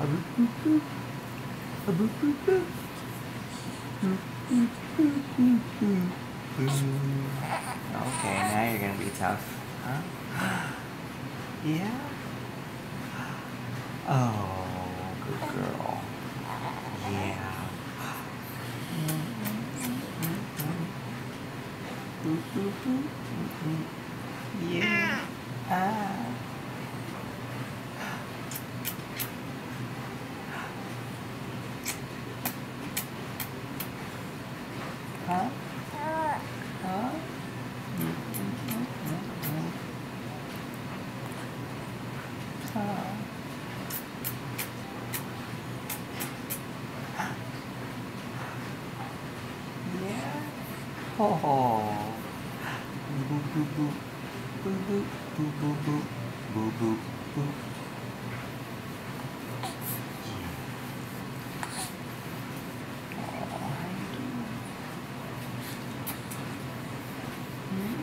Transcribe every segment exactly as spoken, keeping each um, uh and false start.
boop, boop, boop. A boop, boop, boop. Boop, boop, boop, boop, boop, boop. Okay, now you're gonna be tough, huh? Yeah? Oh, good girl. Yeah. Boop, boop, boop, boop, boop. Yeah. Ah. Huh? Huh? Mm, mm, mm, mm, mm. Huh? Yeah. Oh. Boop boop boop. Boop boop boop boop boop. Boop boop boop. Oh, how you doing? Hmm?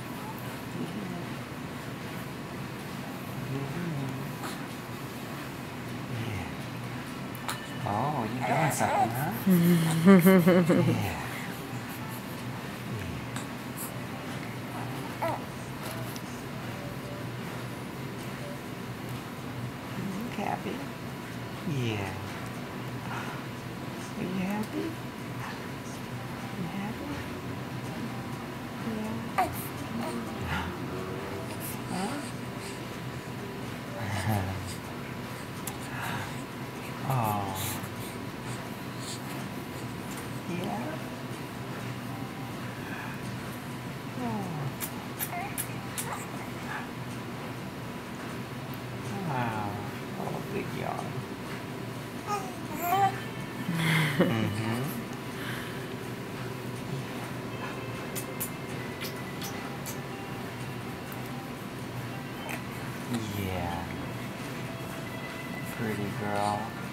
Yeah. Oh, you doing something, huh? Yeah. You happy? Yeah. Are you happy? You happy? Yeah. Huh? Oh. Yeah. Oh. Wow. Oh, big yawn. Mm-hmm. Yeah. Pretty girl.